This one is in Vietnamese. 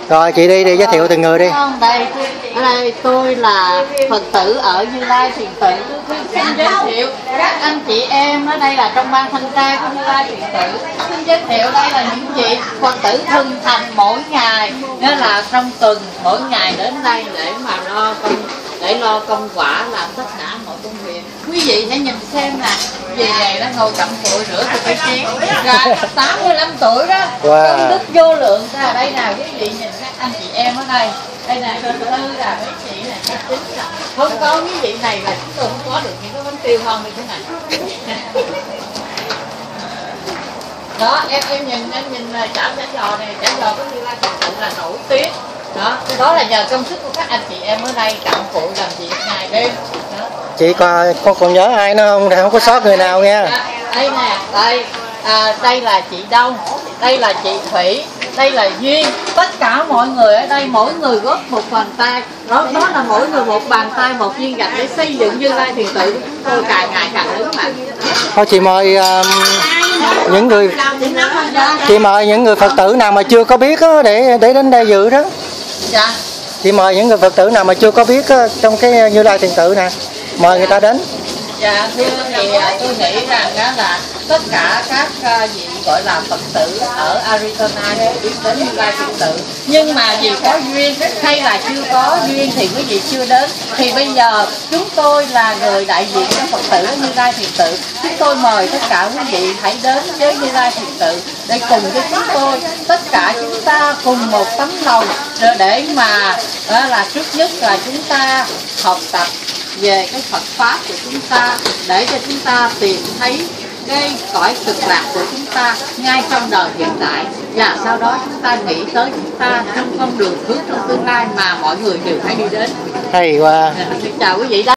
Rồi chị đi giới thiệu từng người đi. Đây, ở đây tôi là Phật tử ở Như Lai Thiền Tự. Xin giới thiệu các anh chị em ở đây là trong ban thanh tra của Như Lai Thiền Tự. Xin giới thiệu đây là những vị Phật tử thân thành mỗi ngày, nghĩa là trong tuần mỗi ngày đến đây để mà lo công quả, làm tất cả mọi công việc. Quý vị hãy nhìn xem nè, về này nó ngồi cặm cụi rửa từ cái chén, gà 85 tuổi đó, công đức vô lượng. Ở đây nào quý vị nhìn các anh chị em ở đây, đây nè, tư là mấy chị này, các chính là không có quý vị này là chúng tôi không có được những cái bánh tiêu ngon như thế này. Đó, em nhìn chả giò này, chả giò có Như Lai Thiền Tự là nổi tiếng. Đó là nhờ công sức của các anh chị em ở đây cặm cụi làm việc ngày đêm. Đó. Chị còn nhớ ai nữa không? Không có sót người nào nha. Đây nè, đây là chị Đông, đây là chị Thủy, đây là Duyên. Tất cả mọi người ở đây, mỗi người góp một bàn tay. Đó là mỗi người một bàn tay, một viên gạch để xây dựng Như Lai Thiền Tự của chúng tôi càng ngày càng lớn mạnh. Thôi chị mời những người Phật tử nào mà chưa có biết á, để đến đây dự đó. Dạ. Chị mời những người Phật tử nào mà chưa có biết á, trong cái Như Lai Thiền Tự nè, mời người ta đến. Dạ, thưa thì tôi nghĩ rằng đó là tất cả các vị gọi là Phật tử ở Arizona đều biết đến Như Lai Thiền Tự. Nhưng mà vì có duyên hay là chưa có duyên thì quý vị chưa đến. Thì bây giờ chúng tôi là người đại diện cho Phật tử Như Lai Thiền Tự. Chúng tôi mời tất cả quý vị hãy đến với Như Lai Thiền Tự để cùng với chúng tôi, tất cả chúng ta cùng một tấm lòng để mà là trước nhất là chúng ta học tập về cái Phật Pháp của chúng ta, để cho chúng ta tìm thấy cái cõi cực lạc của chúng ta ngay trong đời hiện tại, và sau đó chúng ta nghĩ tới chúng ta trong con đường hướng trong tương lai mà mọi người đều phải đi đến. Hay quá. Chào quý vị.